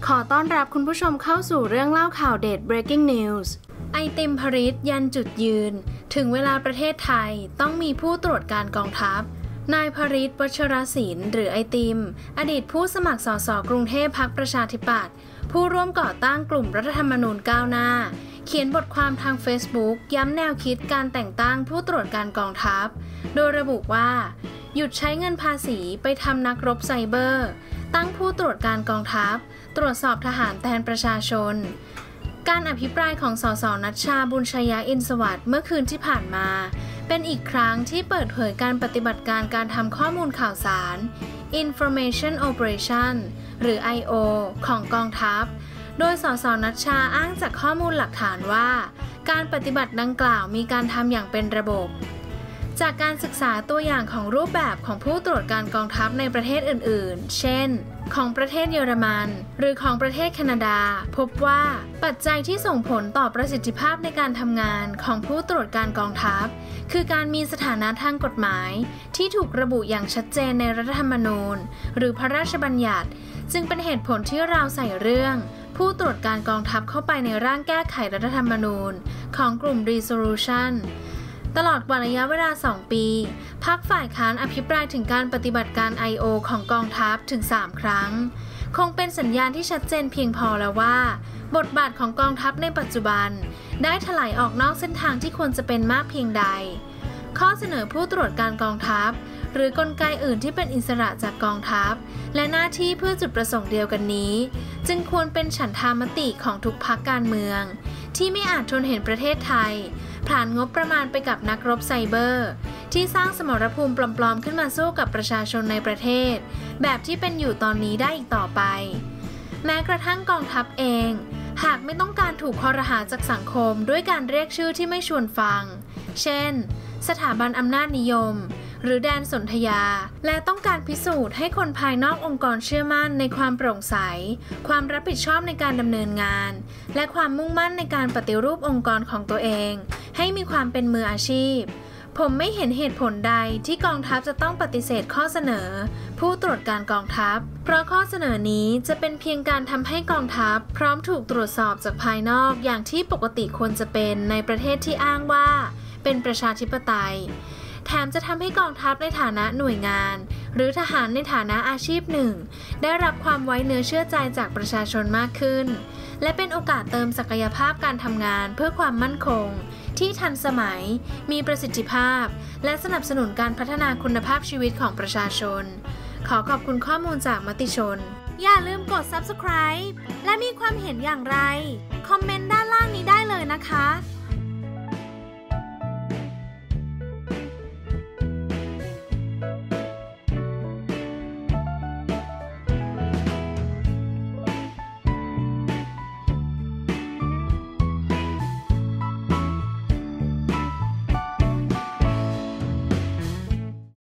ขอต้อนรับคุณผู้ชมเข้าสู่เรื่องเล่าข่าวเด็ด Breaking News ไอติมพริตยันจุดยืนถึงเวลาประเทศไทยต้องมีผู้ตรวจการกองทัพนายพริต วัชรศิลป์หรือไอติมอดีตผู้สมัครสสกรุงเทพพรรคประชาธิปัตย์ผู้ร่วมก่อตั้งกลุ่มรัฐธรรมนูญก้าวหน้าเขียนบทความทาง Facebook ย้ำแนวคิดการแต่งตั้งผู้ตรวจการกองทัพโดยระบุว่าหยุดใช้เงินภาษีไปทำนักรบไซเบอร์ตั้งผู้ตรวจการกองทัพตรวจสอบทหารแทนประชาชนการอภิปรายของสส.ณัชชา บุญชยอินทร์สวัสดิ์เมื่อคืนที่ผ่านมาเป็นอีกครั้งที่เปิดเผยการปฏิบัติการทำข้อมูลข่าวสาร Information Operation หรือ I.O. ของกองทัพโดยสส.ณัชชาอ้างจากข้อมูลหลักฐานว่าการปฏิบัติดังกล่าวมีการทำอย่างเป็นระบบจากการศึกษาตัวอย่างของรูปแบบของผู้ตรวจการกองทัพในประเทศอื่นๆเช่นของประเทศเยอรมันหรือของประเทศแคนาดาพบว่าปัจจัยที่ส่งผลต่อประสิทธิภาพในการทำงานของผู้ตรวจการกองทัพคือการมีสถานะทางกฎหมายที่ถูกระบุอย่างชัดเจนในรัฐธรรมนูญหรือพระราชบัญญัติจึงเป็นเหตุผลที่เราใส่เรื่องผู้ตรวจการกองทัพเข้าไปในร่างแก้ไขรัฐธรรมนูญของกลุ่ม Resolutionตลอดกว่าระยะเวลา2 ปีพรรคฝ่ายค้านอภิปรายถึงการปฏิบัติการ I.O. ของกองทัพถึง3 ครั้งคงเป็นสัญญาณที่ชัดเจนเพียงพอแล้วว่าบทบาทของกองทัพในปัจจุบันได้ถลายออกนอกเส้นทางที่ควรจะเป็นมากเพียงใดข้อเสนอผู้ตรวจการกองทัพหรือกลไกอื่นที่เป็นอิสระจากกองทัพและหน้าที่เพื่อจุดประสงค์เดียวกันนี้จึงควรเป็นฉันทามติของทุกพรรคการเมืองที่ไม่อาจทนเห็นประเทศไทยผ่านงบประมาณไปกับนักรบไซเบอร์ที่สร้างสมรภูมิปลอมๆขึ้นมาสู้กับประชาชนในประเทศแบบที่เป็นอยู่ตอนนี้ได้อีกต่อไปแม้กระทั่งกองทัพเองหากไม่ต้องการถูกคอรหาจากสังคมด้วยการเรียกชื่อที่ไม่ชวนฟังเช่นสถาบันอำนาจนิยมหรือแดนสนธยาและต้องการพิสูจน์ให้คนภายนอกองค์กรเชื่อมั่นในความโปร่งใสความรับผิดชอบในการดำเนินงานและความมุ่งมั่นในการปฏิรูปองค์กรของตัวเองให้มีความเป็นมืออาชีพผมไม่เห็นเหตุผลใดที่กองทัพจะต้องปฏิเสธข้อเสนอผู้ตรวจการกองทัพเพราะข้อเสนอนี้จะเป็นเพียงการทำให้กองทัพพร้อมถูกตรวจสอบจากภายนอกอย่างที่ปกติควรจะเป็นในประเทศที่อ้างว่าเป็นประชาธิปไตยแถมจะทำให้กองทัพในฐานะหน่วยงานหรือทหารในฐานะอาชีพหนึ่งได้รับความไว้เนื้อเชื่อใจจากประชาชนมากขึ้นและเป็นโอกาสเติมศักยภาพการทำงานเพื่อความมั่นคงที่ทันสมัยมีประสิทธิภาพและสนับสนุนการพัฒนาคุณภาพชีวิตของประชาชนขอขอบคุณข้อมูลจากมติชนอย่าลืมกด Subscribe และมีความเห็นอย่างไรคอมเมนต์ด้านล่างนี้ได้เลยนะคะ